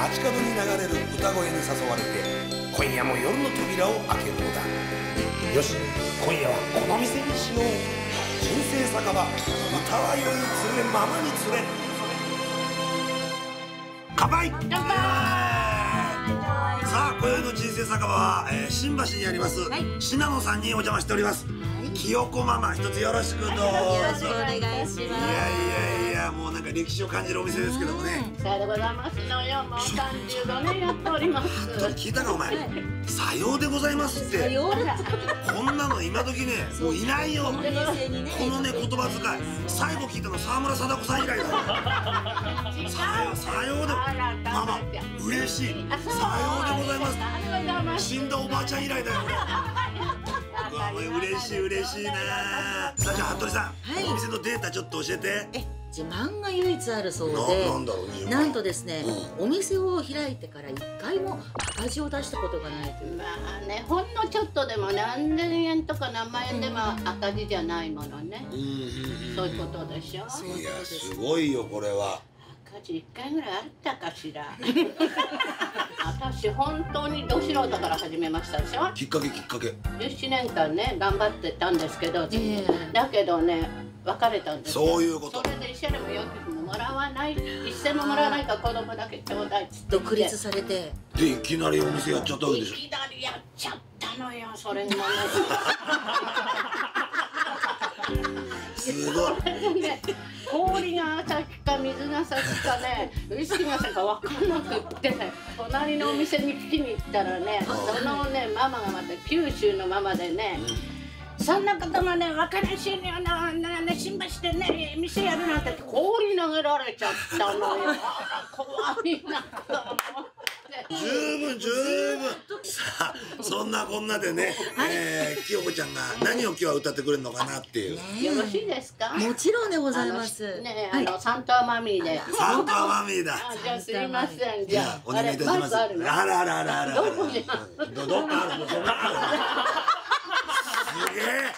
街角に流れる歌声に誘われて今夜も夜の扉を開けるのだ。よし、今夜はこの店にしよう。人生酒場、歌は酔いつれままにつれ。乾杯。乾杯。さあ、今宵の人生酒場は、新橋にあります、信濃さんにお邪魔しております。清子ママ、一つよろしくどうぞ。よろしくお願いします。いや、もうなんか歴史を感じるお店ですけどもね。 さようでございますのよ。もう35年やっております。 聞いたかお前。さようでございますって。こんなの今時ね、もういないよ。このね言葉遣い、最後聞いたの沢村貞子さん以来だ。さようで、ママ嬉しい。さようでございます。死んだおばあちゃん以来だよ。嬉しいな。さあ、じゃあ服部さん、お店のデータちょっと教えて。 自慢が唯一あるそうで、なんとですね、お店を開いてから1回も赤字を出したことがないという。 まあね、ほんのちょっとでも何千円とか何万円でも赤字じゃないものね。そういうことでしょ。 いや、すごいよこれは。 赤字1回ぐらいあったかしら。私本当にど素人から始めましたでしょ。 きっかけ。 17年間ね頑張ってたんですけど、だけどね別れたんですよ。 そういうこと。 それで一銭も4銭ももらわない、一銭ももらわないから子供だけちょうだいっつって独立されて、 でいきなりお店やっちゃったわけでしょ。 いきなりやっちゃったのよ、それがね。 すごい。 氷が先か水が先かね、ウイスキーが先か分かんなくってね、隣のお店に聞きに行ったらね、そのねママがまた九州のママでね、そんなこともね分からんしに新橋でね店やるなんて氷投げられちゃったのよ。怖いなと思って。 十分。さあ、そんなこんなでね、清子ちゃんが何を今日は歌ってくれるのかなっていう。 よろしいですか。 もちろんでございます。 ね、サンタマミーで。 サンタマミーだ。 じゃあすいません。じゃあお願いいたします。あら。 どこにどっかあるの。そんなある。すげえ。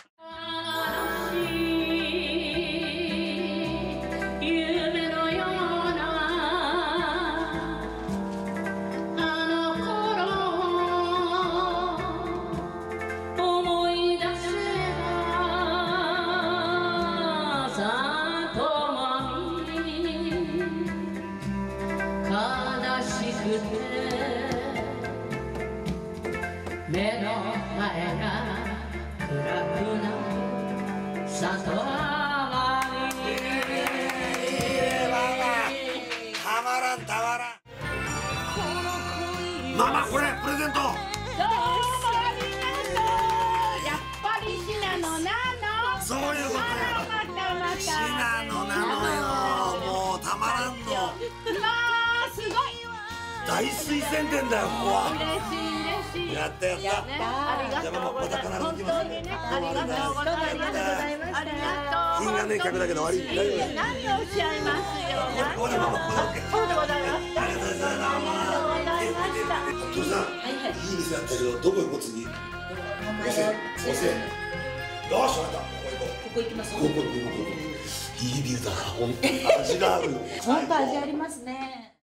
目の前が暗くなる里山に。 たまらん。ママ、これプレゼント。 どうもありがとう。やっぱり信濃なの。 そういうことや。信濃なのよ。もうたまらんの。 まあすごい。 大推薦店だよ、ここは。 嬉しい。 やった。 ありがとうございます。本当にね、ありがとうございます。ありがとう。 品がね、客だけど終わり。 何をおっしゃいますよ。 ここでママ、 そうでございます。 ありがとうございました。お父さん、いい店だったけど、どこ行こう次。おせ。よし、あんた、ここ行きます。ここ。いいビルだな、本当に味がある。 本当味ありますね。